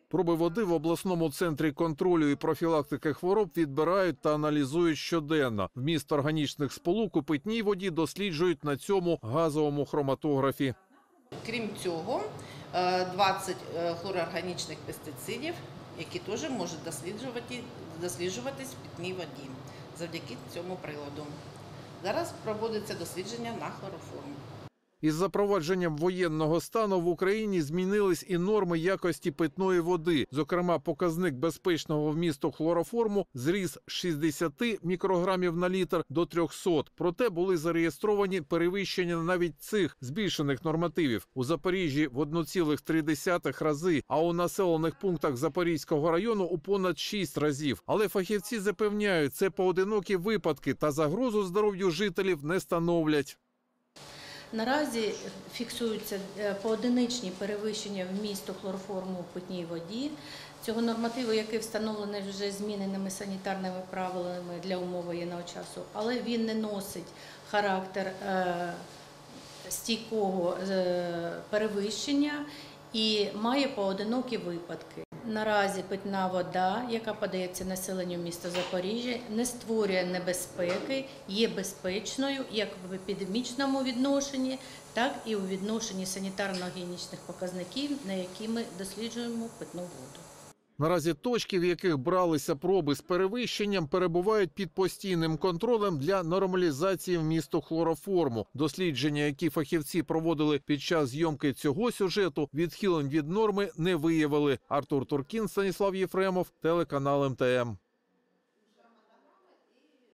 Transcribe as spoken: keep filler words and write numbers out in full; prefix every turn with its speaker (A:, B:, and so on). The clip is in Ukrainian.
A: Проби води в обласному центрі контролю і профілактики хвороб відбирають та аналізують щоденно. Вміст органічних сполук у питній воді досліджують на цьому газовому хроматографі.
B: Крім цього, двадцять хлороорганічних пестицидів, які теж можуть досліджувати, досліджуватись в питній воді завдяки цьому приладу. Зараз проводиться дослідження на хлороформ.
A: Із запровадженням воєнного стану в Україні змінились і норми якості питної води. Зокрема, показник безпечного вмісту хлороформу зріс з шістдесяти мікрограмів на літр до трьохсот. Проте були зареєстровані перевищення навіть цих збільшених нормативів. У Запоріжжі в один цілих три десятих рази, а у населених пунктах Запорізького району у понад шість разів. Але фахівці запевняють, це поодинокі випадки та загрозу здоров'ю жителів не становлять.
C: Наразі фіксуються поодиничні перевищення вмісту хлороформу у питній воді. Цього нормативу, який встановлений вже зміненими санітарними правилами для умов воєнного часу, але він не носить характер стійкого перевищення і має поодинокі випадки. Наразі питна вода, яка подається населенню міста Запоріжжя, не створює небезпеки, є безпечною як в епідемічному відношенні, так і у відношенні санітарно-гігієнічних показників, на які ми досліджуємо питну воду.
A: Наразі точки, в яких бралися проби з перевищенням, перебувають під постійним контролем для нормалізації вмісту хлороформу. Дослідження, які фахівці проводили під час зйомки цього сюжету, відхилень від норми не виявили. Артур Туркін, Станіслав Єфремов, телеканал ем те ем.